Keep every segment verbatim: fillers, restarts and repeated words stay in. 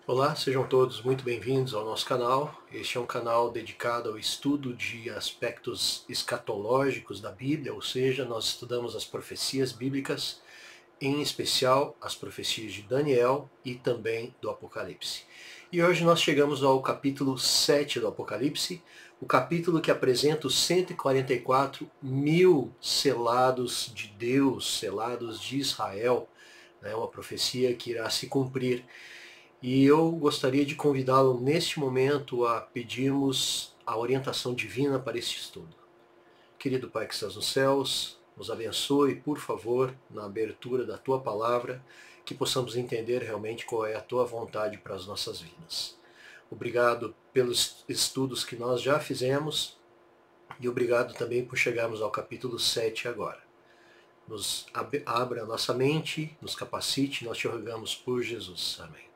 Olá, sejam todos muito bem-vindos ao nosso canal. Este é um canal dedicado ao estudo de aspectos escatológicos da Bíblia, ou seja, nós estudamos as profecias bíblicas, em especial as profecias de Daniel e também do Apocalipse. E hoje nós chegamos ao capítulo sete do Apocalipse, o capítulo que apresenta os cento e quarenta e quatro mil selados de Deus, selados de Israel, né, uma profecia que irá se cumprir. E eu gostaria de convidá-lo neste momento a pedirmos a orientação divina para este estudo. Querido Pai que estás nos céus, nos abençoe, por favor, na abertura da Tua palavra, que possamos entender realmente qual é a Tua vontade para as nossas vidas. Obrigado pelos estudos que nós já fizemos e obrigado também por chegarmos ao capítulo sete agora. Nos abra a nossa mente, nos capacite, nós te rogamos por Jesus. Amém.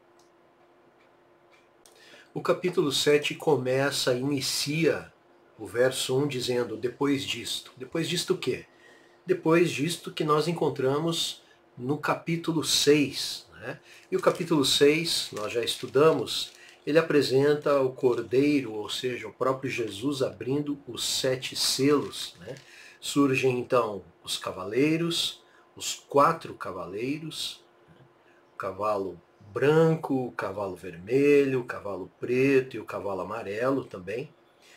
O capítulo sete começa, inicia o verso um dizendo, depois disto. Depois disto o quê? Depois disto que nós encontramos no capítulo seis. Né? E o capítulo seis, nós já estudamos, ele apresenta o Cordeiro, ou seja, o próprio Jesus abrindo os sete selos. Né? Surgem então os cavaleiros, os quatro cavaleiros, né? O cavalo branco, o cavalo vermelho, o cavalo preto e o cavalo amarelo também.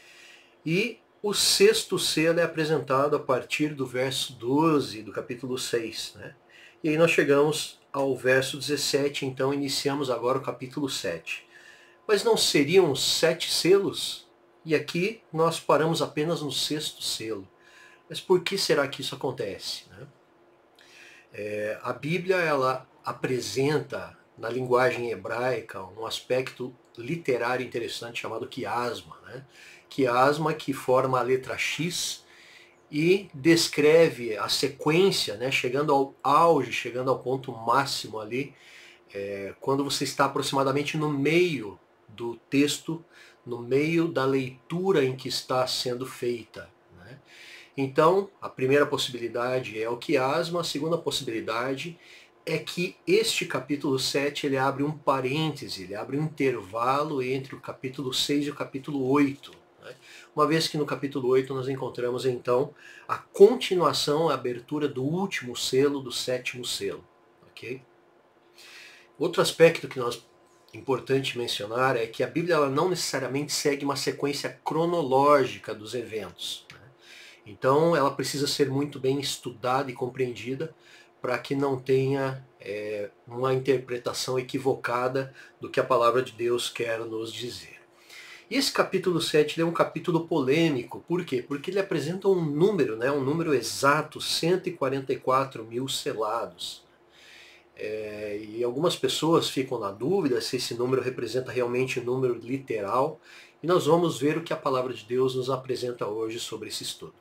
E o sexto selo é apresentado a partir do verso doze do capítulo seis. Né? E aí nós chegamos ao verso dezessete, então iniciamos agora o capítulo sete. Mas não seriam sete selos? E aqui nós paramos apenas no sexto selo. Mas por que será que isso acontece? Né? É, a Bíblia ela apresenta na linguagem hebraica um aspecto literário interessante chamado quiasma. Né? Quiasma que forma a letra X e descreve a sequência, né, chegando ao auge, chegando ao ponto máximo ali, é, quando você está aproximadamente no meio do texto, no meio da leitura em que está sendo feita. Né? Então, a primeira possibilidade é o quiasma, a segunda possibilidade é que este capítulo sete ele abre um parêntese, ele abre um intervalo entre o capítulo seis e o capítulo oito. Né? Uma vez que no capítulo oito nós encontramos então a continuação, a abertura do último selo, do sétimo selo. Okay? Outro aspecto que nós importante mencionar é que a Bíblia ela não necessariamente segue uma sequência cronológica dos eventos. Né? Então ela precisa ser muito bem estudada e compreendida para que não tenha é, uma interpretação equivocada do que a palavra de Deus quer nos dizer. E esse capítulo sete é um capítulo polêmico. Por quê? Porque ele apresenta um número, né, um número exato, cento e quarenta e quatro mil selados. É, e algumas pessoas ficam na dúvida se esse número representa realmente um número literal. E nós vamos ver o que a palavra de Deus nos apresenta hoje sobre esse estudo.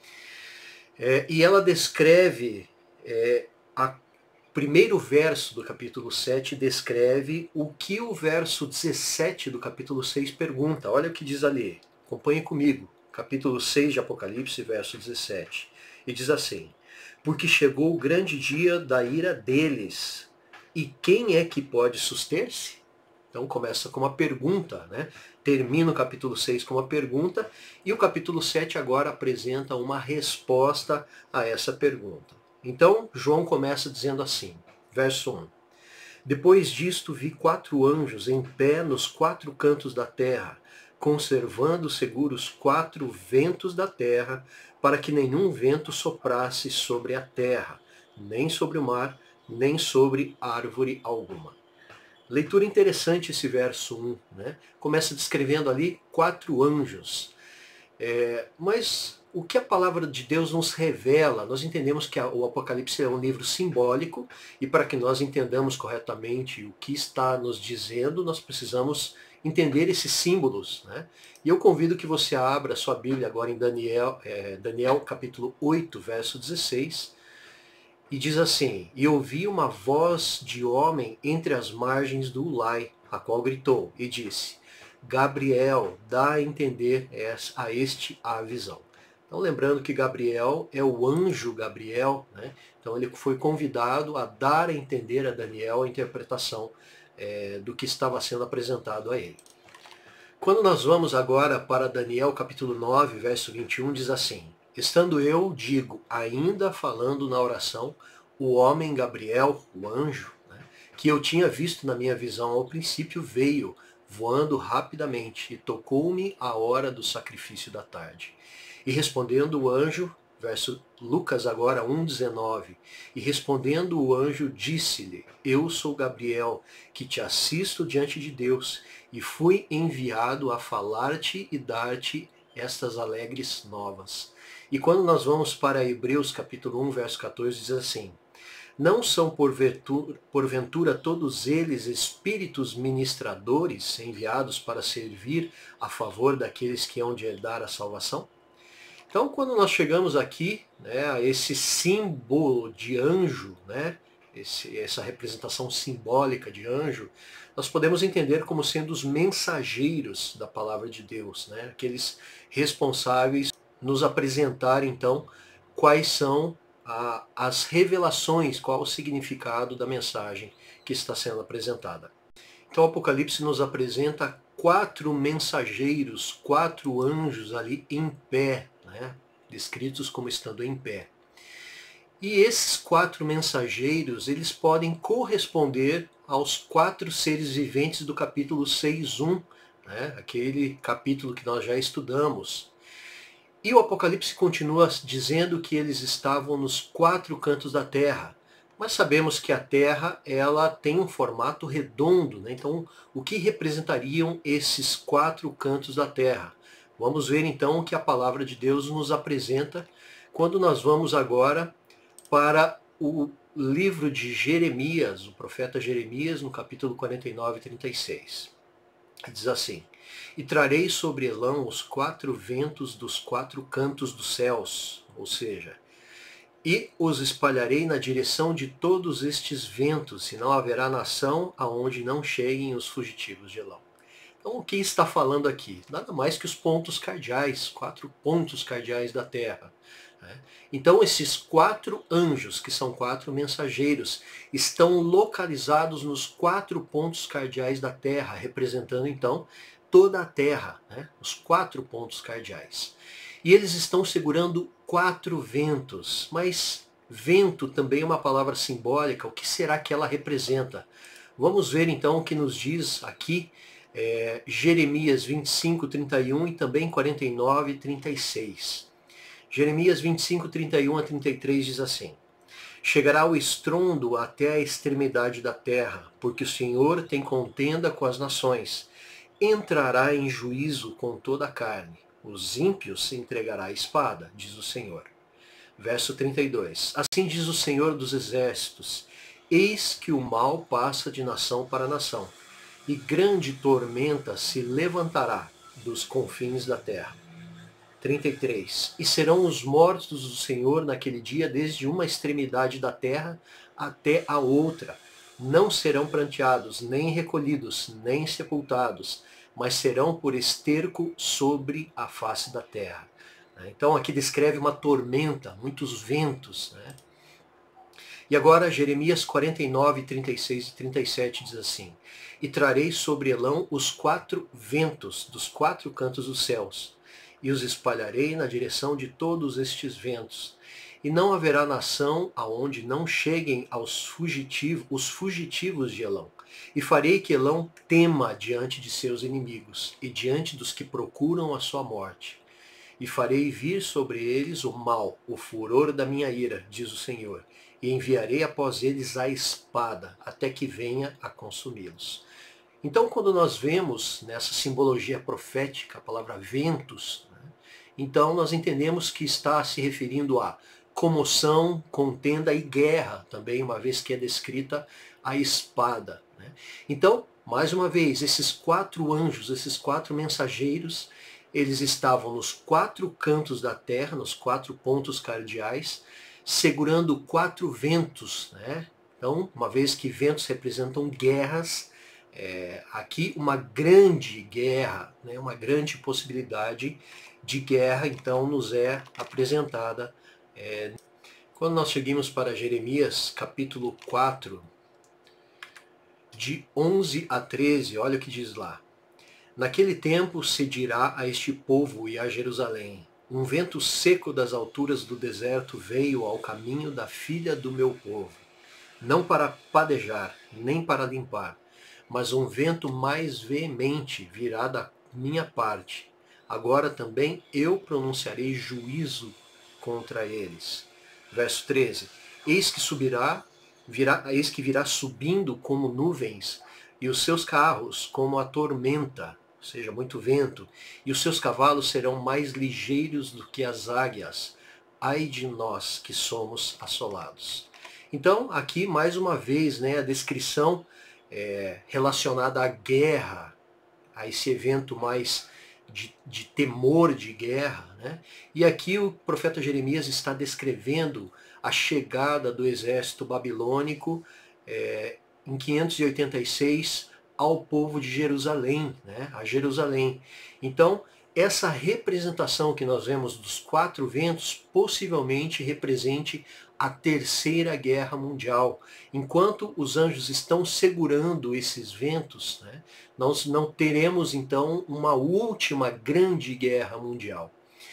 É, e ela descreve... É, A primeiro verso do capítulo sete descreve o que o verso dezessete do capítulo seis pergunta. Olha o que diz ali. Acompanhe comigo. Capítulo seis de Apocalipse, verso dezessete. E diz assim: porque chegou o grande dia da ira deles. E quem é que pode suster-se? Então começa com uma pergunta, né? Termina o capítulo seis com uma pergunta. E o capítulo sete agora apresenta uma resposta a essa pergunta. Então, João começa dizendo assim, verso um. Depois disto vi quatro anjos em pé nos quatro cantos da terra, conservando seguros quatro ventos da terra, para que nenhum vento soprasse sobre a terra, nem sobre o mar, nem sobre árvore alguma. Leitura interessante esse verso um, né? Começa descrevendo ali quatro anjos. É, mas o que a palavra de Deus nos revela? Nós entendemos que o Apocalipse é um livro simbólico e para que nós entendamos corretamente o que está nos dizendo, nós precisamos entender esses símbolos. Né? E eu convido que você abra a sua Bíblia agora em Daniel, é, Daniel capítulo oito, verso dezesseis, e diz assim: e ouvi uma voz de homem entre as margens do Ulai, a qual gritou e disse: Gabriel, dá a entender a este a visão. Então lembrando que Gabriel é o anjo Gabriel, né? Então ele foi convidado a dar a entender a Daniel a interpretação é, do que estava sendo apresentado a ele. Quando nós vamos agora para Daniel capítulo nove, verso vinte e um, diz assim: estando eu, digo, ainda falando na oração, o homem Gabriel, o anjo, né, que eu tinha visto na minha visão ao princípio, veio voando rapidamente e tocou-me a hora do sacrifício da tarde. E respondendo o anjo, verso Lucas agora um, dezenove, e respondendo o anjo disse-lhe: eu sou Gabriel, que te assisto diante de Deus, e fui enviado a falar-te e dar-te estas alegres novas. E quando nós vamos para Hebreus capítulo um, verso quatorze, diz assim: não são porventura, porventura todos eles espíritos ministradores enviados para servir a favor daqueles que hão de herdar a salvação? Então, quando nós chegamos aqui, né, a esse símbolo de anjo, né, esse, essa representação simbólica de anjo, nós podemos entender como sendo os mensageiros da palavra de Deus, né, aqueles responsáveis nos apresentar, então, quais são a, as revelações, qual o significado da mensagem que está sendo apresentada. Então, o Apocalipse nos apresenta quatro mensageiros, quatro anjos ali em pé, né, descritos como estando em pé. E esses quatro mensageiros, eles podem corresponder aos quatro seres viventes do capítulo seis, um, né, aquele capítulo que nós já estudamos. E o Apocalipse continua dizendo que eles estavam nos quatro cantos da terra. Mas sabemos que a Terra ela tem um formato redondo, né? Então, o que representariam esses quatro cantos da Terra? Vamos ver então o que a palavra de Deus nos apresenta quando nós vamos agora para o livro de Jeremias, o profeta Jeremias, no capítulo quarenta e nove, trinta e seis. Diz assim: e trarei sobre Elão os quatro ventos dos quatro cantos dos céus, ou seja, e os espalharei na direção de todos estes ventos, e não haverá nação aonde não cheguem os fugitivos de Elão. Então, o que está falando aqui? Nada mais que os pontos cardeais, quatro pontos cardeais da Terra. Né? Então, esses quatro anjos, que são quatro mensageiros, estão localizados nos quatro pontos cardeais da Terra, representando, então, toda a Terra, né? Os quatro pontos cardeais. E eles estão segurando quatro ventos, mas vento também é uma palavra simbólica. O que será que ela representa? Vamos ver então o que nos diz aqui é, Jeremias vinte e cinco, trinta e um e também quarenta e nove, trinta e seis. Jeremias vinte e cinco, trinta e um a trinta e três diz assim: chegará o estrondo até a extremidade da terra, porque o Senhor tem contenda com as nações, entrará em juízo com toda a carne. Os ímpios se entregará à espada, diz o Senhor. Verso trinta e dois. Assim diz o Senhor dos exércitos: eis que o mal passa de nação para nação, e grande tormenta se levantará dos confins da terra. trinta e três. E serão os mortos do Senhor naquele dia desde uma extremidade da terra até a outra. Não serão pranteados, nem recolhidos, nem sepultados, mas serão por esterco sobre a face da terra. Então aqui descreve uma tormenta, muitos ventos. Né? E agora Jeremias quarenta e nove, trinta e seis e trinta e sete diz assim: e trarei sobre Elão os quatro ventos dos quatro cantos dos céus, e os espalharei na direção de todos estes ventos. E não haverá nação aonde não cheguem aos fugitivos, os fugitivos de Elão. E farei que Elão tema diante de seus inimigos, e diante dos que procuram a sua morte. E farei vir sobre eles o mal, o furor da minha ira, diz o Senhor, e enviarei após eles a espada, até que venha a consumi-los. Então, quando nós vemos nessa simbologia profética a palavra ventos, né, então nós entendemos que está se referindo a comoção, contenda e guerra, também uma vez que é descrita a espada. Né? Então, mais uma vez, esses quatro anjos, esses quatro mensageiros, eles estavam nos quatro cantos da terra, nos quatro pontos cardeais, segurando quatro ventos. Né? Então, uma vez que ventos representam guerras, é, aqui uma grande guerra, né? Uma grande possibilidade de guerra, então, nos é apresentada. É, quando nós seguimos para Jeremias, capítulo quatro, de onze a treze, olha o que diz lá. Naquele tempo se dirá a este povo e a Jerusalém: um vento seco das alturas do deserto veio ao caminho da filha do meu povo, não para padejar, nem para limpar, mas um vento mais veemente virá da minha parte. Agora também eu pronunciarei juízo contra eles. Verso treze. Eis que subirá, virá, eis que virá subindo como nuvens, e os seus carros como a tormenta, ou seja, muito vento, e os seus cavalos serão mais ligeiros do que as águias. Ai de nós que somos assolados. Então, aqui mais uma vez, né, a descrição é, relacionada à guerra, a esse evento mais de, de temor de guerra, né? E aqui o profeta Jeremias está descrevendo a chegada do exército babilônico é, em quinhentos e oitenta e seis ao povo de Jerusalém, né? A Jerusalém. Então, essa representação que nós vemos dos quatro ventos possivelmente represente a Terceira Guerra Mundial. Enquanto os anjos estão segurando esses ventos, né, nós não teremos então uma última grande guerra mundial.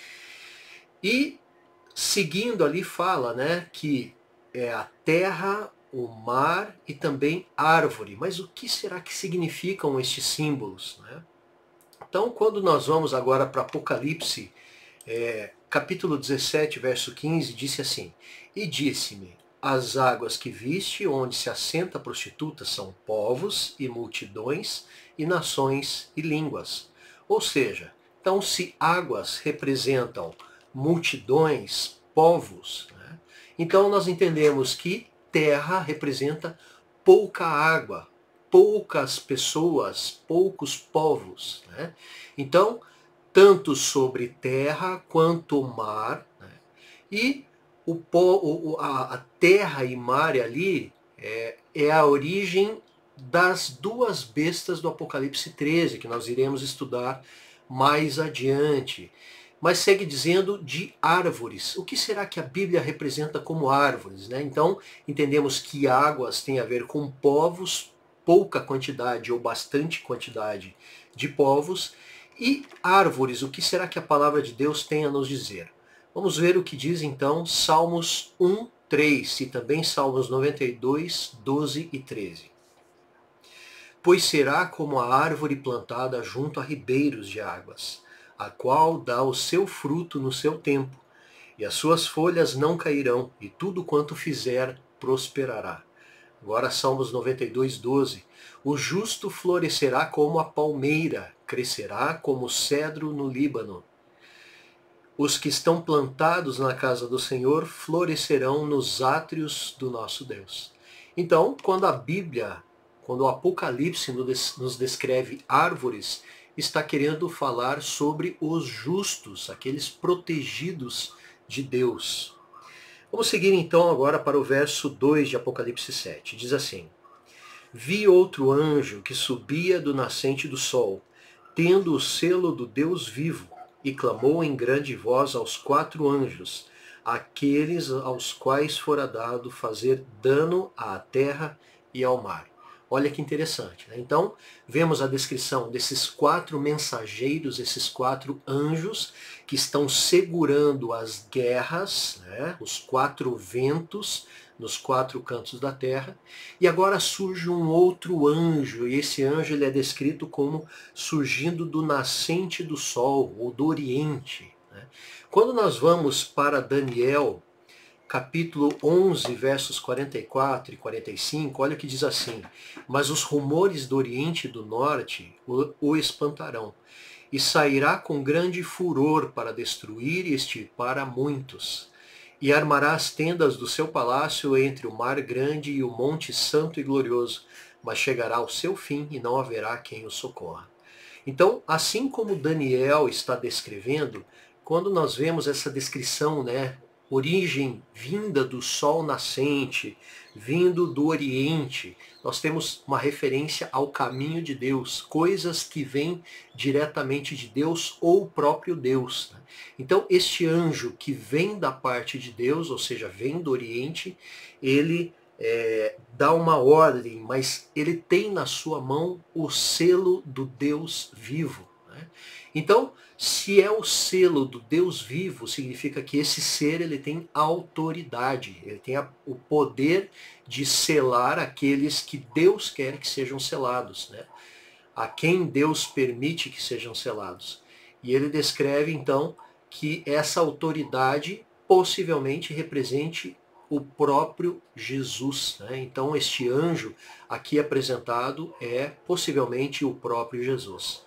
E seguindo ali fala, né, que é a terra, o mar e também árvore. Mas o que será que significam estes símbolos, né? Então, quando nós vamos agora para Apocalipse, é, capítulo dezessete, verso quinze, disse assim: E disse-me, as águas que viste, onde se assenta a prostituta, são povos e multidões e nações e línguas. Ou seja, então se águas representam multidões, povos, né? Então nós entendemos que terra representa pouca água, poucas pessoas, poucos povos, né? Então, tanto sobre terra quanto mar, né? E o, o, a, a terra e mar ali é, é a origem das duas bestas do Apocalipse treze, que nós iremos estudar mais adiante. Mas segue dizendo de árvores. O que será que a Bíblia representa como árvores, né? Então, entendemos que águas tem a ver com povos, pouca quantidade ou bastante quantidade de povos, e árvores, o que será que a palavra de Deus tem a nos dizer? Vamos ver o que diz então Salmos um, três e também Salmos noventa e dois, doze e treze. Pois será como a árvore plantada junto a ribeiros de águas, a qual dá o seu fruto no seu tempo, e as suas folhas não cairão, e tudo quanto fizer prosperará. Agora Salmos noventa e dois, doze. O justo florescerá como a palmeira, crescerá como o cedro no Líbano. Os que estão plantados na casa do Senhor florescerão nos átrios do nosso Deus. Então, quando a Bíblia, quando o Apocalipse nos descreve árvores, está querendo falar sobre os justos, aqueles protegidos de Deus. Vamos seguir então agora para o verso dois de Apocalipse sete. Diz assim: Vi outro anjo que subia do nascente do sol, tendo o selo do Deus vivo, e clamou em grande voz aos quatro anjos, aqueles aos quais fora dado fazer dano à terra e ao mar. Olha que interessante, né? Então, vemos a descrição desses quatro mensageiros, esses quatro anjos, que estão segurando as guerras, né? Os quatro ventos nos quatro cantos da terra. E agora surge um outro anjo, e esse anjo ele é descrito como surgindo do nascente do sol, ou do oriente, né? Quando nós vamos para Daniel, capítulo onze, versos quarenta e quatro e quarenta e cinco, olha o que diz assim: Mas os rumores do oriente e do norte o, o espantarão, e sairá com grande furor para destruir e extirpar a muitos. E armará as tendas do seu palácio entre o mar grande e o monte santo e glorioso, mas chegará ao seu fim e não haverá quem o socorra. Então, assim como Daniel está descrevendo, quando nós vemos essa descrição, né, origem vinda do sol nascente, vindo do oriente, nós temos uma referência ao caminho de Deus, coisas que vêm diretamente de Deus ou o próprio Deus, né? Então este anjo que vem da parte de Deus, ou seja, vem do oriente, ele é, dá uma ordem, mas ele tem na sua mão o selo do Deus vivo. Né? Então, se é o selo do Deus vivo, significa que esse ser ele tem autoridade, ele tem a, o poder de selar aqueles que Deus quer que sejam selados, né? A quem Deus permite que sejam selados. E ele descreve então que essa autoridade possivelmente represente o próprio Jesus. Né? Então este anjo aqui apresentado é possivelmente o próprio Jesus.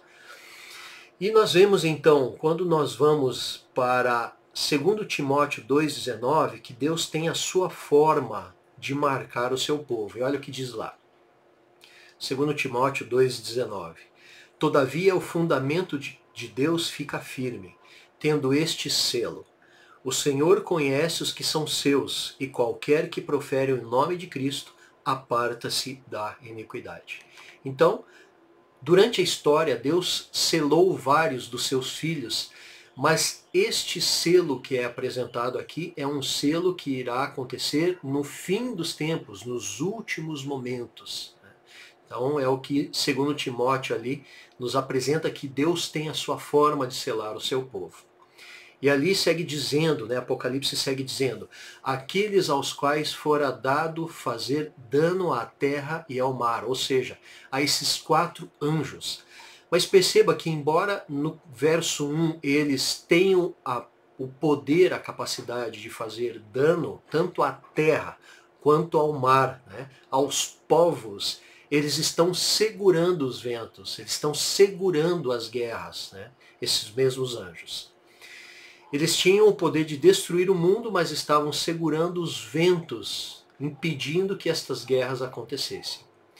E nós vemos então, quando nós vamos para segundo Timóteo dois, dezenove, que Deus tem a sua forma de marcar o seu povo. E olha o que diz lá. segundo Timóteo dois, dezenove. Todavia o fundamento de Deus fica firme, tendo este selo. O Senhor conhece os que são seus, e qualquer que profere o nome de Cristo aparta-se da iniquidade. Então, durante a história, Deus selou vários dos seus filhos, mas este selo que é apresentado aqui é um selo que irá acontecer no fim dos tempos, nos últimos momentos. Então é o que, segundo Timóteo ali, nos apresenta que Deus tem a sua forma de selar o seu povo. E ali segue dizendo, né, Apocalipse segue dizendo, aqueles aos quais fora dado fazer dano à terra e ao mar, ou seja, a esses quatro anjos. Mas perceba que embora no verso um eles tenham a, o poder, a capacidade de fazer dano, tanto à terra quanto ao mar, né, aos povos, eles estão segurando os ventos, eles estão segurando as guerras, né, esses mesmos anjos. Eles tinham o poder de destruir o mundo, mas estavam segurando os ventos, impedindo que estas guerras acontecessem.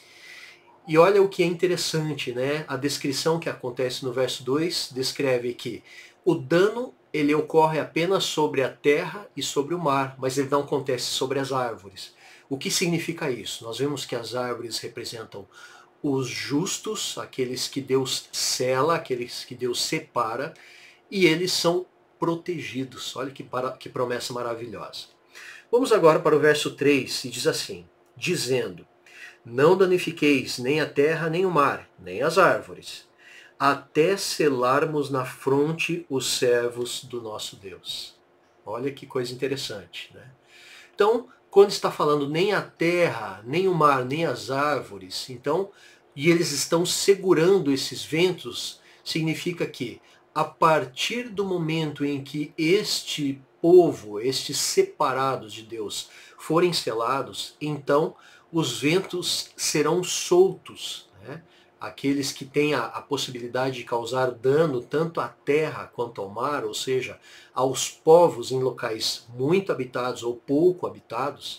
E olha o que é interessante, né? A descrição que acontece no verso dois descreve que o dano ele ocorre apenas sobre a terra e sobre o mar, mas ele não acontece sobre as árvores. O que significa isso? Nós vemos que as árvores representam os justos, aqueles que Deus sela, aqueles que Deus separa, e eles são protegidos. Olha que, para, que promessa maravilhosa. Vamos agora para o verso três, e diz assim, dizendo, não danifiqueis nem a terra, nem o mar, nem as árvores, até selarmos na fronte os servos do nosso Deus. Olha que coisa interessante, né? Então, quando está falando nem a terra, nem o mar, nem as árvores, então, e eles estão segurando esses ventos, significa que a partir do momento em que este povo, estes separados de Deus, forem selados, então os ventos serão soltos. Né? Aqueles que têm a, a possibilidade de causar dano tanto à terra quanto ao mar, ou seja, aos povos em locais muito habitados ou pouco habitados,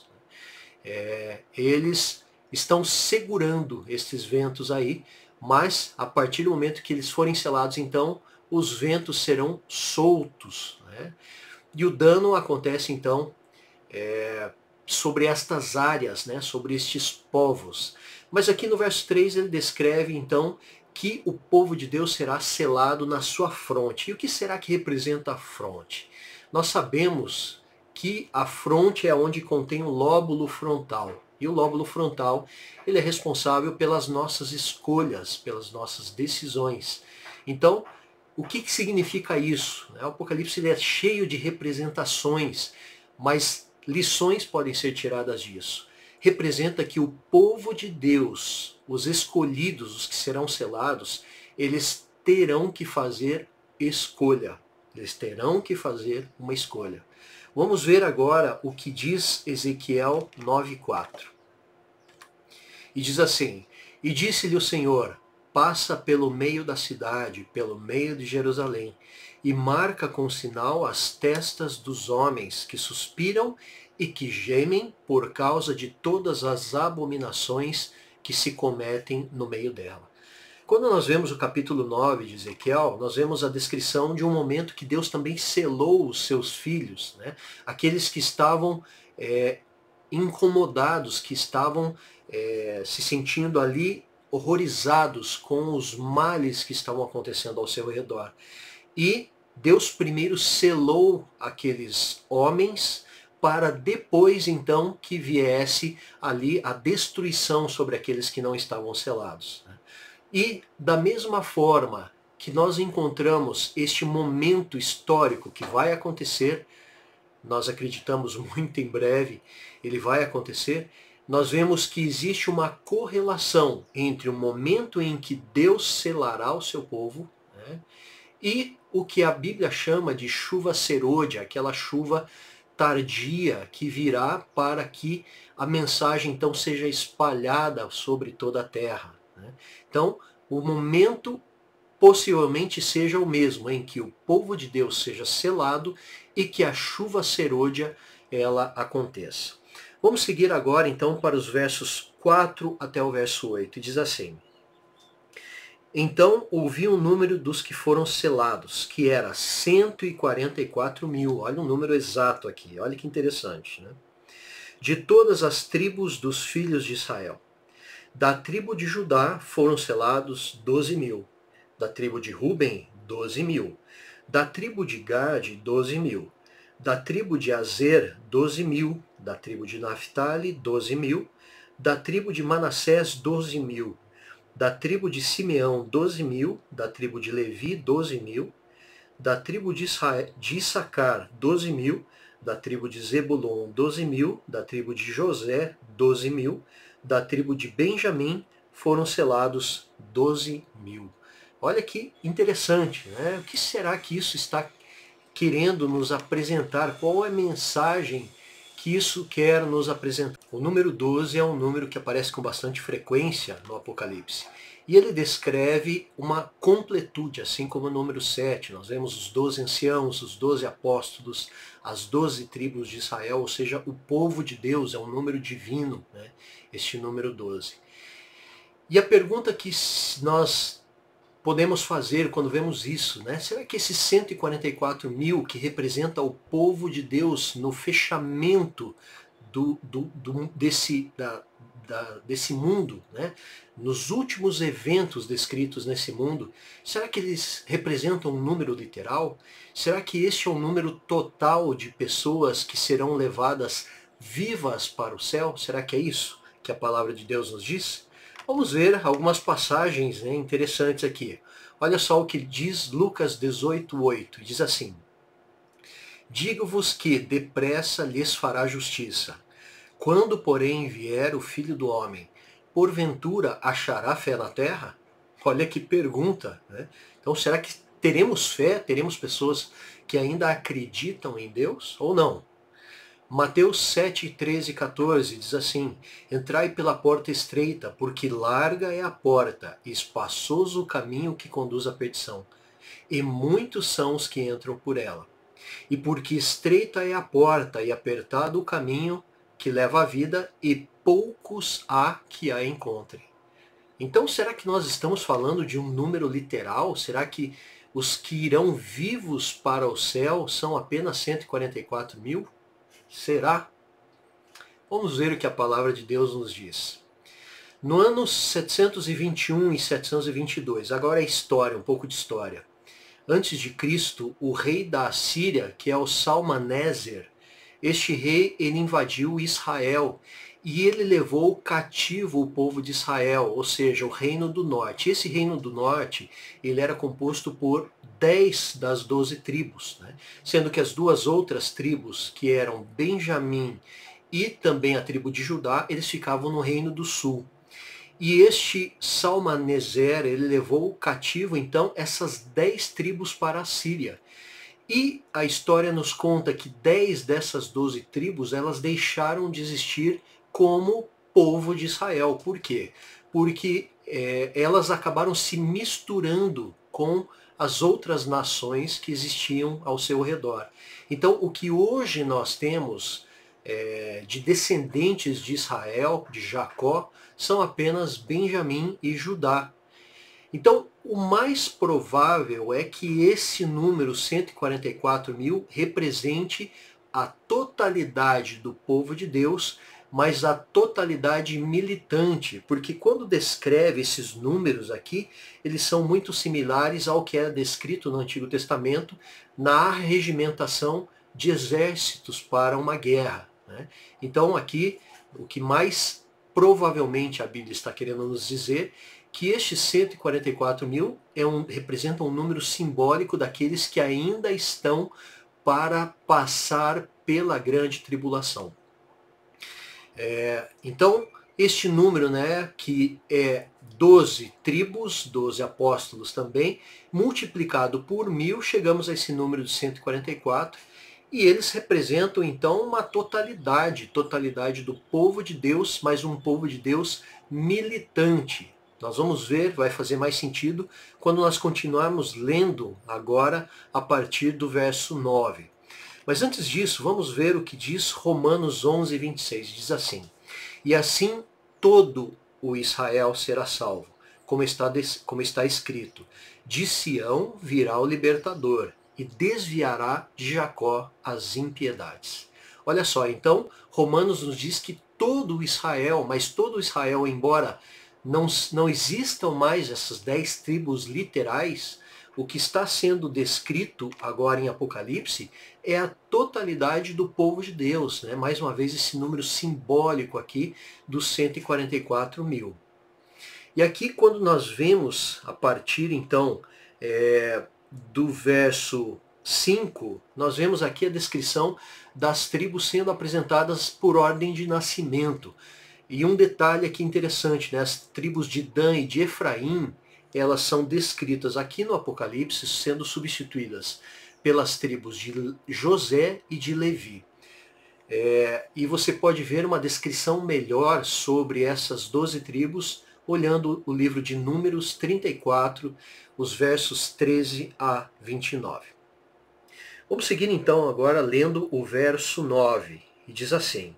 é, eles estão segurando esses ventos aí, mas a partir do momento que eles forem selados, então, os ventos serão soltos. Né? E o dano acontece, então, é, sobre estas áreas, né? Sobre estes povos. Mas aqui no verso três ele descreve, então, que o povo de Deus será selado na sua fronte. E o que será que representa a fronte? Nós sabemos que a fronte é onde contém o lóbulo frontal. E o lóbulo frontal ele é responsável pelas nossas escolhas, pelas nossas decisões. Então, o que, que significa isso? O Apocalipse ele é cheio de representações, mas lições podem ser tiradas disso. Representa que o povo de Deus, os escolhidos, os que serão selados, eles terão que fazer escolha. Eles terão que fazer uma escolha. Vamos ver agora o que diz Ezequiel nove, quatro. E diz assim, e disse-lhe o Senhor, passa pelo meio da cidade, pelo meio de Jerusalém, e marca com sinal as testas dos homens que suspiram e que gemem por causa de todas as abominações que se cometem no meio dela. Quando nós vemos o capítulo nove de Ezequiel, nós vemos a descrição de um momento que Deus também selou os seus filhos, né? Aqueles que estavam é, incomodados, que estavam é, se sentindo ali horrorizados com os males que estavam acontecendo ao seu redor. E Deus primeiro selou aqueles homens para depois então que viesse ali a destruição sobre aqueles que não estavam selados. E da mesma forma que nós encontramos este momento histórico que vai acontecer, nós acreditamos muito em breve, ele vai acontecer, nós vemos que existe uma correlação entre o momento em que Deus selará o seu povo, né, e o que a Bíblia chama de chuva serôdia, aquela chuva tardia que virá para que a mensagem então seja espalhada sobre toda a terra. Né? Então, o momento possivelmente seja o mesmo, em que o povo de Deus seja selado e que a chuva serôdia ela aconteça. Vamos seguir agora então para os versos quatro até o verso oito. E diz assim: Então ouvi o número dos que foram selados, que era cento e quarenta e quatro mil. Olha o número exato aqui, olha que interessante. Né? De todas as tribos dos filhos de Israel. Da tribo de Judá foram selados doze mil. Da tribo de Ruben, doze mil. Da tribo de Gade, doze mil. Da tribo de Azer, doze mil. Da tribo de Naphtali, doze mil. Da tribo de Manassés, doze mil. Da tribo de Simeão, doze mil. Da tribo de Levi, doze mil. Da tribo de, Israel, de Issacar, doze mil. Da tribo de Zebulon, doze mil. Da tribo de José, doze mil. Da tribo de Benjamim foram selados doze mil. Olha que interessante, né? O que será que isso está querendo nos apresentar? Qual é a mensagem que isso quer nos apresentar? O número doze é um número que aparece com bastante frequência no Apocalipse. E ele descreve uma completude, assim como o número sete. Nós vemos os doze anciãos, os doze apóstolos, as doze tribos de Israel, ou seja, o povo de Deus, é um número divino, né? Este número doze. E a pergunta que nós podemos fazer quando vemos isso, né? Será que esses cento e quarenta e quatro mil que representa o povo de Deus no fechamento do, do, do, desse, da, da, desse mundo, né? Nos últimos eventos descritos nesse mundo, será que eles representam um número literal? Será que este é o número total de pessoas que serão levadas vivas para o céu? Será que é isso que a palavra de Deus nos diz? Vamos ver algumas passagens, né, interessantes aqui. Olha só o que diz Lucas dezoito, oito. Diz assim: Digo-vos que depressa lhes fará justiça. Quando, porém, vier o Filho do Homem, porventura achará fé na terra? Olha que pergunta, né? Então, será que teremos fé? Teremos pessoas que ainda acreditam em Deus ou não? Mateus sete, treze e quatorze diz assim: Entrai pela porta estreita, porque larga é a porta, e espaçoso o caminho que conduz à perdição, e muitos são os que entram por ela. E porque estreita é a porta, e apertado o caminho que leva à vida, e poucos há que a encontrem. Então, será que nós estamos falando de um número literal? Será que os que irão vivos para o céu são apenas cento e quarenta e quatro mil? Será? Vamos ver o que a palavra de Deus nos diz. No ano setecentos e vinte e um e setecentos e vinte e dois, agora é história, um pouco de história. Antes de Cristo, o rei da Assíria, que é o Salmaneser, este rei ele invadiu Israel e ele levou cativo o povo de Israel, ou seja, o reino do norte. Esse reino do norte ele era composto por dez das doze tribos, né? Sendo que as duas outras tribos, que eram Benjamim e também a tribo de Judá, eles ficavam no reino do sul. E este Salmaneser, ele levou cativo então essas dez tribos para a Síria. E a história nos conta que dez dessas doze tribos, elas deixaram de existir como povo de Israel. Por quê? Porque é, elas acabaram se misturando com as outras nações que existiam ao seu redor. Então, o que hoje nós temos é, de descendentes de Israel, de Jacó, são apenas Benjamim e Judá. Então, o mais provável é que esse número cento e quarenta e quatro mil represente a totalidade do povo de Deus, mas a totalidade militante, porque quando descreve esses números aqui, eles são muito similares ao que é descrito no Antigo Testamento na regimentação de exércitos para uma guerra, né? Então aqui o que mais provavelmente a Bíblia está querendo nos dizer que estes cento e quarenta e quatro mil é um, representam um número simbólico daqueles que ainda estão para passar pela grande tribulação. É, então, este número, né, que é doze tribos, doze apóstolos também, multiplicado por mil, chegamos a esse número de cento e quarenta e quatro, e eles representam então uma totalidade, totalidade do povo de Deus, mas um povo de Deus militante. Nós vamos ver, vai fazer mais sentido quando nós continuarmos lendo agora a partir do verso nove. Mas antes disso, vamos ver o que diz Romanos onze, vinte e seis. Diz assim: e assim todo o Israel será salvo, como está, como está escrito, de Sião virá o libertador, e desviará de Jacó as impiedades. Olha só, então, Romanos nos diz que todo o Israel, mas todo o Israel, embora não, não existam mais essas dez tribos literais, o que está sendo descrito agora em Apocalipse é a totalidade do povo de Deus, né? Mais uma vez esse número simbólico aqui dos cento e quarenta e quatro mil. E aqui quando nós vemos a partir então é, do verso cinco, nós vemos aqui a descrição das tribos sendo apresentadas por ordem de nascimento. E um detalhe aqui interessante, né? As tribos de Dan e de Efraim, elas são descritas aqui no Apocalipse sendo substituídas pelas tribos de José e de Levi. É, e você pode ver uma descrição melhor sobre essas doze tribos olhando o livro de Números trinta e quatro, os versos treze a vinte e nove. Vamos seguir então agora lendo o verso nove, e diz assim,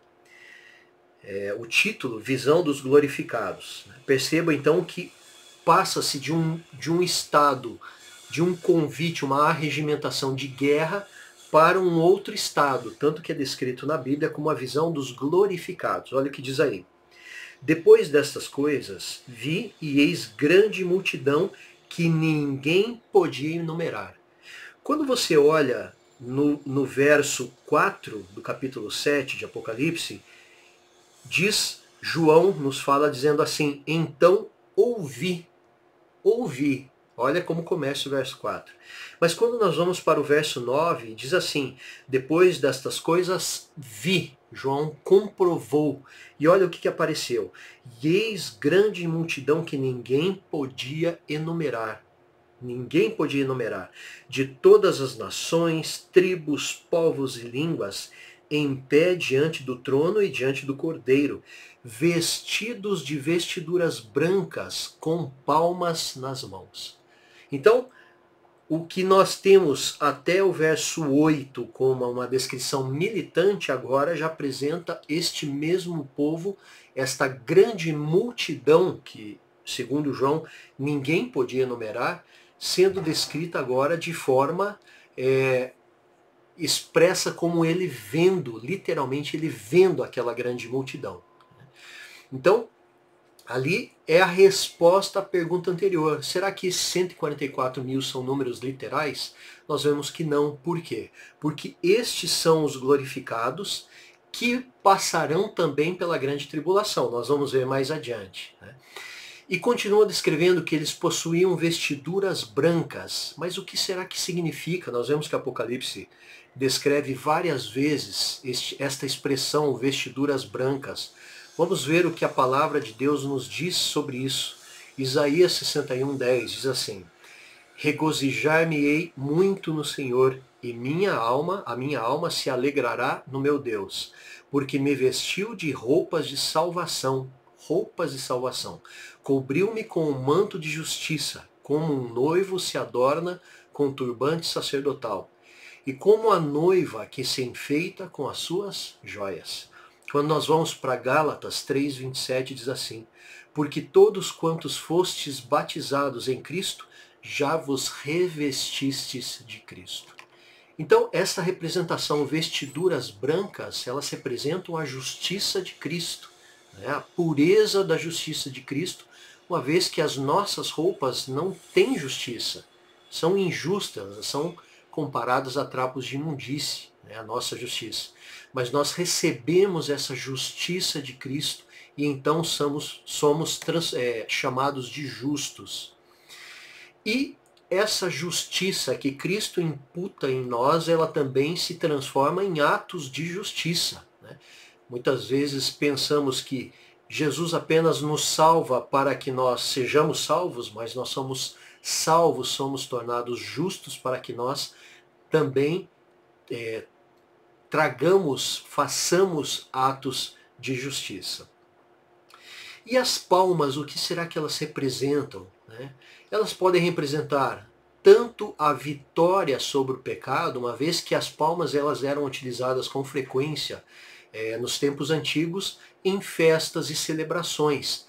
é, o título, Visão dos Glorificados. Perceba então que passa-se de um, de um estado, de um convite, uma arregimentação de guerra para um outro estado, tanto que é descrito na Bíblia como a visão dos glorificados. Olha o que diz aí. Depois destas coisas, vi e eis grande multidão que ninguém podia enumerar. Quando você olha no, no verso quatro do capítulo sete de Apocalipse, diz, João nos fala dizendo assim, então ouvi, ouvi. Olha como começa o verso quatro. Mas quando nós vamos para o verso nove, diz assim, depois destas coisas vi, João comprovou. E olha o que, que apareceu. E eis grande multidão que ninguém podia enumerar. Ninguém podia enumerar. De todas as nações, tribos, povos e línguas, em pé diante do trono e diante do Cordeiro, vestidos de vestiduras brancas, com palmas nas mãos. Então, o que nós temos até o verso oito como uma descrição militante agora já apresenta este mesmo povo, esta grande multidão que, segundo João, ninguém podia enumerar, sendo descrita agora de forma é, expressa como ele vendo, literalmente ele vendo aquela grande multidão. Então, ali é a resposta à pergunta anterior. Será que cento e quarenta e quatro mil são números literais? Nós vemos que não. Por quê? Porque estes são os glorificados que passarão também pela grande tribulação. Nós vamos ver mais adiante, né? E continua descrevendo que eles possuíam vestiduras brancas. Mas o que será que significa? Nós vemos que Apocalipse descreve várias vezes este, esta expressão, vestiduras brancas. Vamos ver o que a palavra de Deus nos diz sobre isso. Isaías sessenta e um, dez diz assim, regozijar-me-ei muito no Senhor, e minha alma, a minha alma se alegrará no meu Deus, porque me vestiu de roupas de salvação, roupas de salvação, cobriu-me com o manto de justiça, como um noivo se adorna com turbante sacerdotal, e como a noiva que se enfeita com as suas joias. Quando nós vamos para Gálatas três, vinte e sete, diz assim, porque todos quantos fostes batizados em Cristo, já vos revestistes de Cristo. Então, essa representação, vestiduras brancas, elas representam a justiça de Cristo, né? A pureza da justiça de Cristo, uma vez que as nossas roupas não têm justiça, são injustas, são comparadas a trapos de imundície. né, a nossa justiça, mas nós recebemos essa justiça de Cristo e então somos, somos trans, é, chamados de justos. E essa justiça que Cristo imputa em nós, ela também se transforma em atos de justiça, né? Muitas vezes pensamos que Jesus apenas nos salva para que nós sejamos salvos, mas nós somos salvos, somos tornados justos para que nós também é, tragamos, façamos atos de justiça. E as palmas, o que será que elas representam, né? Elas podem representar tanto a vitória sobre o pecado, uma vez que as palmas elas eram utilizadas com frequência é, nos tempos antigos em festas e celebrações.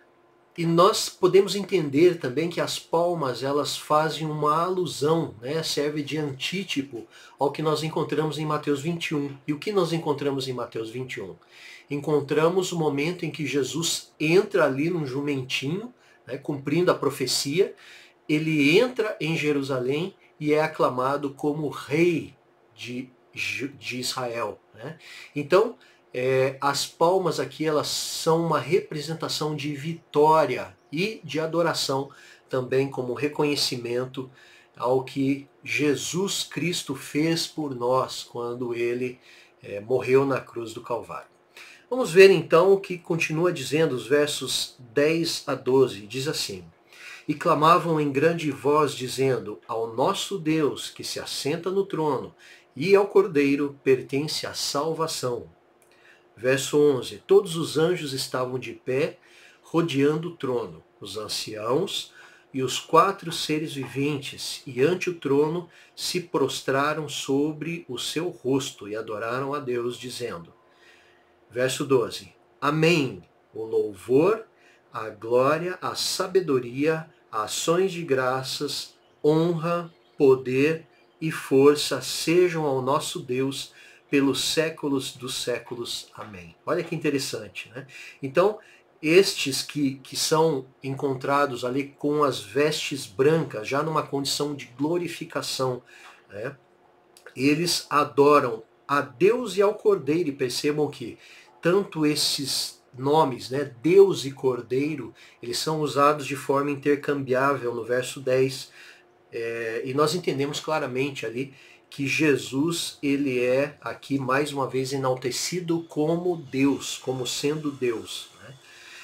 E nós podemos entender também que as palmas elas fazem uma alusão, né, serve de antítipo ao que nós encontramos em Mateus vinte e um. E o que nós encontramos em Mateus vinte e um? Encontramos o momento em que Jesus entra ali num jumentinho, né, cumprindo a profecia, ele entra em Jerusalém e é aclamado como rei de, de Israel, né? Então, É, as palmas aqui elas são uma representação de vitória e de adoração também como reconhecimento ao que Jesus Cristo fez por nós quando ele é, morreu na cruz do Calvário. Vamos ver então o que continua dizendo os versos dez a doze. Diz assim: E clamavam em grande voz dizendo: Ao nosso Deus que se assenta no trono e ao Cordeiro pertence a salvação. Verso onze, todos os anjos estavam de pé, rodeando o trono, os anciãos e os quatro seres viventes, e ante o trono se prostraram sobre o seu rosto e adoraram a Deus, dizendo, verso doze, Amém, o louvor, a glória, a sabedoria, ações de graças, honra, poder e força sejam ao nosso Deus, pelos séculos dos séculos. Amém. Olha que interessante, né? Então, estes que, que são encontrados ali com as vestes brancas, já numa condição de glorificação, né? Eles adoram a Deus e ao Cordeiro, e percebam que tanto esses nomes, né, Deus e Cordeiro, eles são usados de forma intercambiável no verso dez, é, e nós entendemos claramente ali que Jesus, ele é aqui mais uma vez enaltecido como Deus, como sendo Deus, né?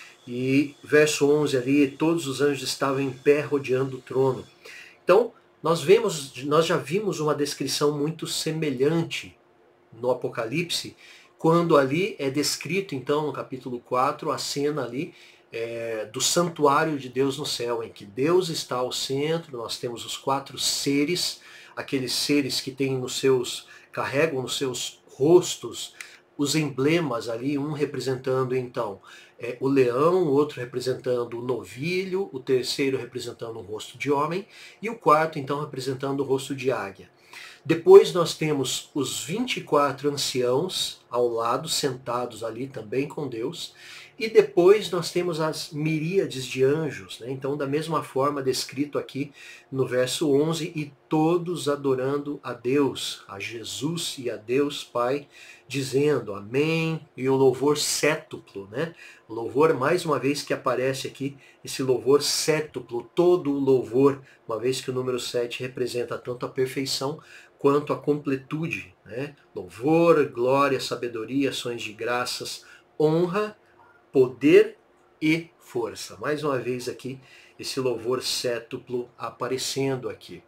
E verso onze ali, todos os anjos estavam em pé rodeando o trono. Então, nós vemos, nós já vimos uma descrição muito semelhante no Apocalipse, quando ali é descrito, então, no capítulo quatro, a cena ali é, do santuário de Deus no céu, em que Deus está ao centro, nós temos os quatro seres, aqueles seres que têm nos seus, carregam nos seus rostos os emblemas ali, um representando então é, o leão, o outro representando o novilho, o terceiro representando o rosto de homem e o quarto então representando o rosto de águia. Depois nós temos os vinte e quatro anciãos ao lado, sentados ali também com Deus. E depois nós temos as miríades de anjos, né? Então da mesma forma descrito aqui no verso onze, e todos adorando a Deus, a Jesus e a Deus Pai, dizendo amém, e o louvor sétuplo, né? O louvor, mais uma vez que aparece aqui, esse louvor sétuplo, todo o louvor, uma vez que o número sete representa tanto a perfeição quanto a completude, né? Louvor, glória, sabedoria, ações de graças, honra, poder e força. Mais uma vez aqui, esse louvor sétuplo aparecendo aqui.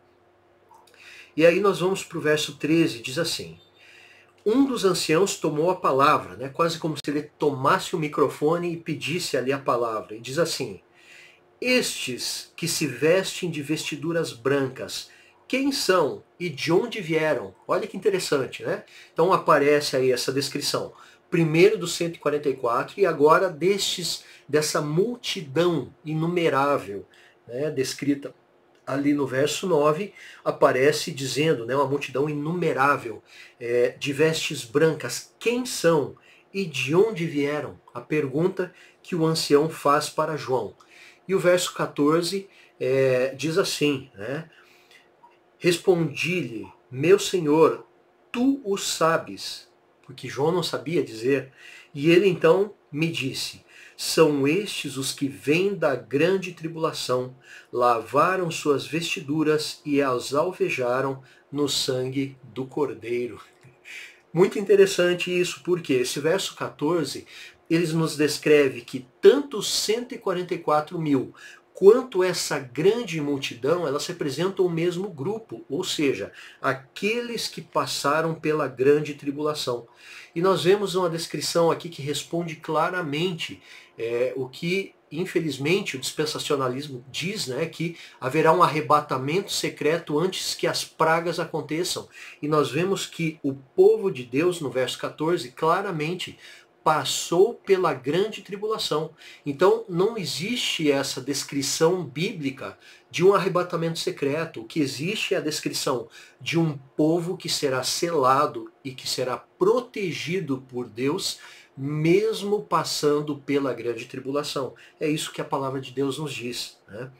E aí nós vamos para o verso treze, diz assim, um dos anciãos tomou a palavra, né, quase como se ele tomasse o microfone e pedisse ali a palavra, e diz assim, estes que se vestem de vestiduras brancas, quem são e de onde vieram? Olha que interessante, né? Então aparece aí essa descrição. Primeiro dos cento e quarenta e quatro e agora destes, dessa multidão inumerável, né, descrita ali no verso nove, aparece dizendo, né, uma multidão inumerável é, de vestes brancas. Quem são e de onde vieram? A pergunta que o ancião faz para João. E o verso quatorze é, diz assim, né, respondi-lhe, meu senhor, tu o sabes, porque João não sabia dizer. E ele então me disse, são estes os que vêm da grande tribulação, lavaram suas vestiduras e as alvejaram no sangue do Cordeiro. Muito interessante isso, porque esse verso quatorze, ele nos descreve que tanto os cento e quarenta e quatro mil quanto essa grande multidão, elas representam o mesmo grupo, ou seja, aqueles que passaram pela grande tribulação. E nós vemos uma descrição aqui que responde claramente é, o que, infelizmente, o dispensacionalismo diz, né, que haverá um arrebatamento secreto antes que as pragas aconteçam. E nós vemos que o povo de Deus, no verso quatorze, claramente passou pela grande tribulação. Então não existe essa descrição bíblica de um arrebatamento secreto. O que existe é a descrição de um povo que será selado e que será protegido por Deus, mesmo passando pela grande tribulação. É isso que a palavra de Deus nos diz, né?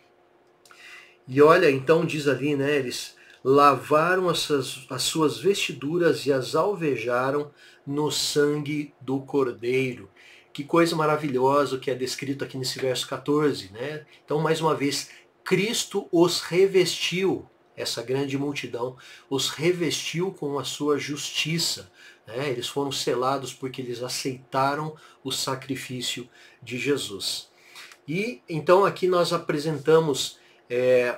E olha, então diz ali, né, eles lavaram as suas, as suas vestiduras e as alvejaram no sangue do Cordeiro. Que coisa maravilhosa que é descrito aqui nesse verso quatorze, né? Então, mais uma vez, Cristo os revestiu, essa grande multidão, os revestiu com a sua justiça. Né? Eles foram selados porque eles aceitaram o sacrifício de Jesus. E então aqui nós apresentamos é,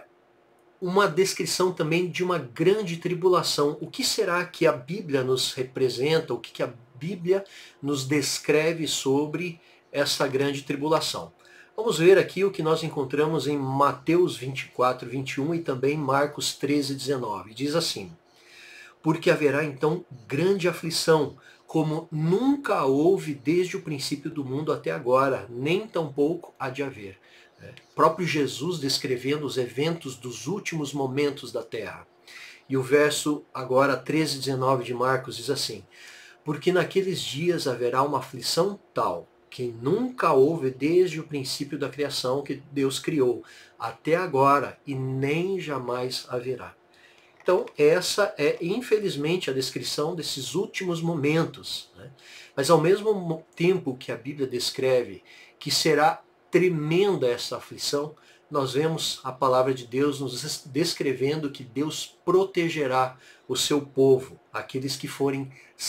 uma descrição também de uma grande tribulação. O que será que a Bíblia nos representa? O que, que a Bíblia nos descreve sobre essa grande tribulação? Vamos ver aqui o que nós encontramos em Mateus vinte e quatro, vinte e um e também Marcos treze, dezenove. Diz assim, porque haverá então grande aflição, como nunca houve desde o princípio do mundo até agora, nem tampouco há de haver. O próprio Jesus descrevendo os eventos dos últimos momentos da terra. E o verso agora treze, dezenove de Marcos diz assim, porque naqueles dias haverá uma aflição tal, que nunca houve desde o princípio da criação que Deus criou, até agora, e nem jamais haverá. Então, essa é, infelizmente, a descrição desses últimos momentos. Né? Mas, ao mesmo tempo que a Bíblia descreve que será tremenda essa aflição, nós vemos a palavra de Deus nos descrevendo que Deus protegerá o seu povo, aqueles que forem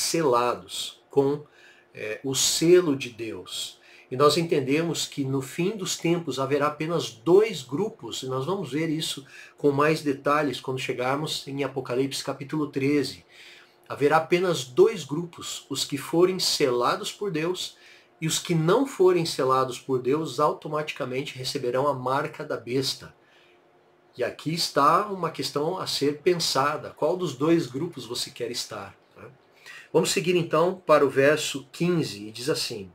selados com é, o selo de Deus. E nós entendemos que no fim dos tempos haverá apenas dois grupos, e nós vamos ver isso com mais detalhes quando chegarmos em Apocalipse capítulo treze. Haverá apenas dois grupos, os que forem selados por Deus e os que não forem selados por Deus automaticamente receberão a marca da besta. E aqui está uma questão a ser pensada. Qual dos dois grupos você quer estar? Vamos seguir então para o verso quinze, e diz assim,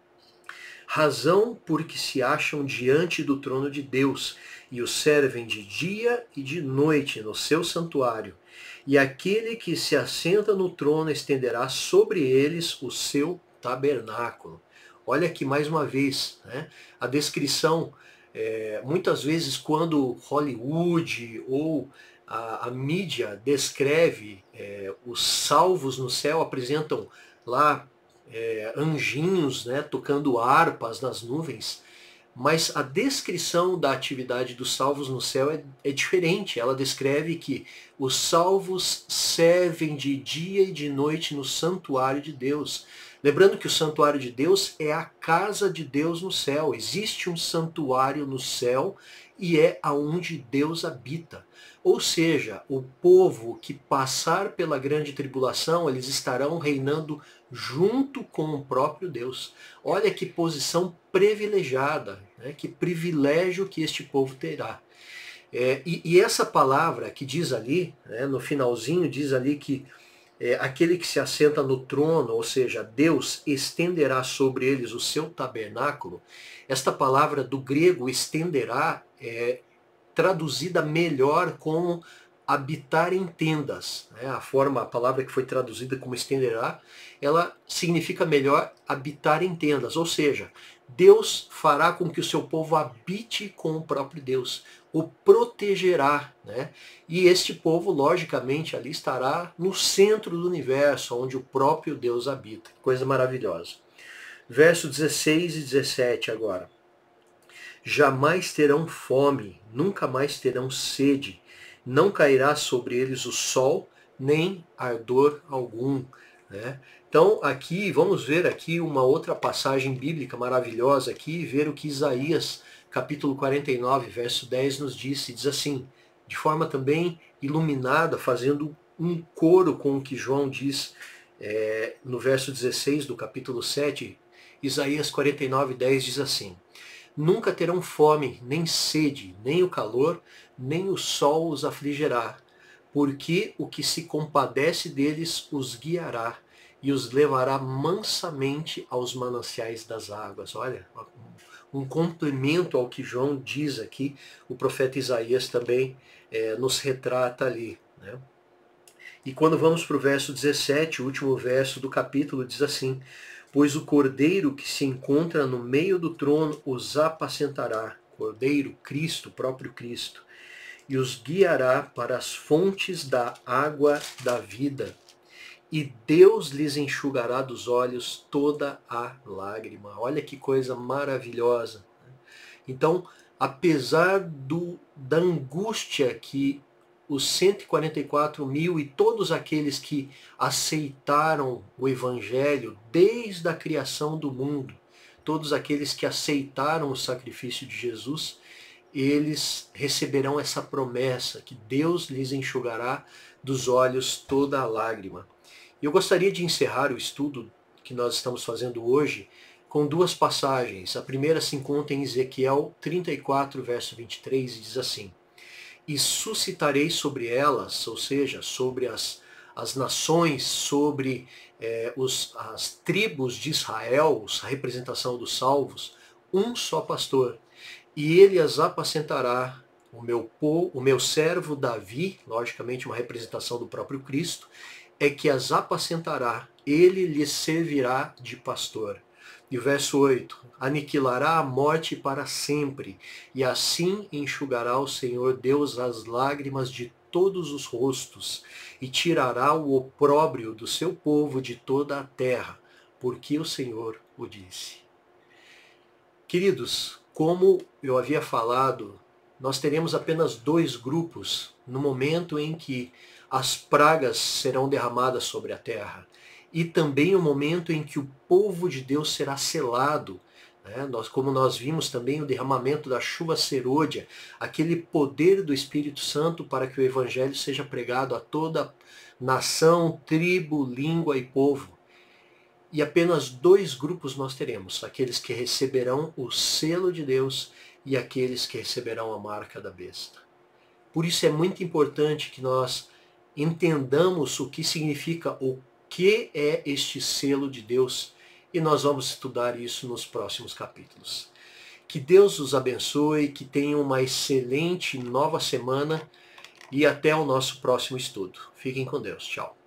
razão porque se acham diante do trono de Deus, e o servem de dia e de noite no seu santuário. E aquele que se assenta no trono estenderá sobre eles o seu tabernáculo. Olha aqui mais uma vez, né, a descrição, é, muitas vezes quando Hollywood ou a, a mídia descreve é, os salvos no céu, apresentam lá é, anjinhos, né, tocando harpas nas nuvens, mas a descrição da atividade dos salvos no céu é, é diferente. Ela descreve que os salvos servem de dia e de noite no santuário de Deus. Lembrando que o santuário de Deus é a casa de Deus no céu. Existe um santuário no céu e é aonde Deus habita. Ou seja, o povo que passar pela grande tribulação, eles estarão reinando junto com o próprio Deus. Olha que posição privilegiada, né? Que privilégio que este povo terá. É, e, e essa palavra que diz ali, né, no finalzinho, diz ali que é, aquele que se assenta no trono, ou seja, Deus estenderá sobre eles o seu tabernáculo. Esta palavra do grego estenderá é traduzida melhor como habitar em tendas. Né? A forma, a palavra que foi traduzida como estenderá, ela significa melhor habitar em tendas. Ou seja, Deus fará com que o seu povo habite com o próprio Deus, o protegerá, né? E este povo, logicamente, ali estará no centro do universo, onde o próprio Deus habita. Coisa maravilhosa. Verso dezesseis e dezessete agora. Jamais terão fome, nunca mais terão sede, não cairá sobre eles o sol, nem ardor algum, né? Então aqui, vamos ver aqui uma outra passagem bíblica maravilhosa aqui, e ver o que Isaías, capítulo quarenta e nove, verso dez, nos diz, e diz assim, de forma também iluminada, fazendo um coro com o que João diz é, no verso dezesseis do capítulo sete, Isaías quarenta e nove, dez diz assim, nunca terão fome, nem sede, nem o calor, nem o sol os afligirá, porque o que se compadece deles os guiará e os levará mansamente aos mananciais das águas. Olha, um complemento ao que João diz aqui, o profeta Isaías também é, nos retrata ali, né? E quando vamos para o verso dezessete, o último verso do capítulo, diz assim, pois o cordeiro que se encontra no meio do trono os apacentará, cordeiro, Cristo, próprio Cristo, e os guiará para as fontes da água da vida, e Deus lhes enxugará dos olhos toda a lágrima. Olha que coisa maravilhosa. Então, apesar do, da angústia que os cento e quarenta e quatro mil e todos aqueles que aceitaram o Evangelho desde a criação do mundo, todos aqueles que aceitaram o sacrifício de Jesus, eles receberão essa promessa que Deus lhes enxugará dos olhos toda a lágrima. Eu gostaria de encerrar o estudo que nós estamos fazendo hoje com duas passagens. A primeira se encontra em Ezequiel trinta e quatro, verso vinte e três, e diz assim, e suscitarei sobre elas, ou seja, sobre as, as nações, sobre eh, os, as tribos de Israel, a representação dos salvos, um só pastor, e ele as apacentará, o meu, o meu servo Davi, logicamente uma representação do próprio Cristo, é que as apacentará, ele lhes servirá de pastor. E o verso oito, aniquilará a morte para sempre, e assim enxugará o Senhor Deus as lágrimas de todos os rostos, e tirará o opróbrio do seu povo de toda a terra, porque o Senhor o disse. Queridos, como eu havia falado, nós teremos apenas dois grupos no momento em que as pragas serão derramadas sobre a terra, e também o momento em que o povo de Deus será selado, né? Nós, como nós vimos também o derramamento da chuva serôdia, aquele poder do Espírito Santo para que o Evangelho seja pregado a toda nação, tribo, língua e povo. E apenas dois grupos nós teremos, aqueles que receberão o selo de Deus e aqueles que receberão a marca da besta. Por isso é muito importante que nós entendamos o que significa, o que é este selo de Deus, e nós vamos estudar isso nos próximos capítulos. Que Deus os abençoe, que tenham uma excelente nova semana e até o nosso próximo estudo. Fiquem com Deus. Tchau.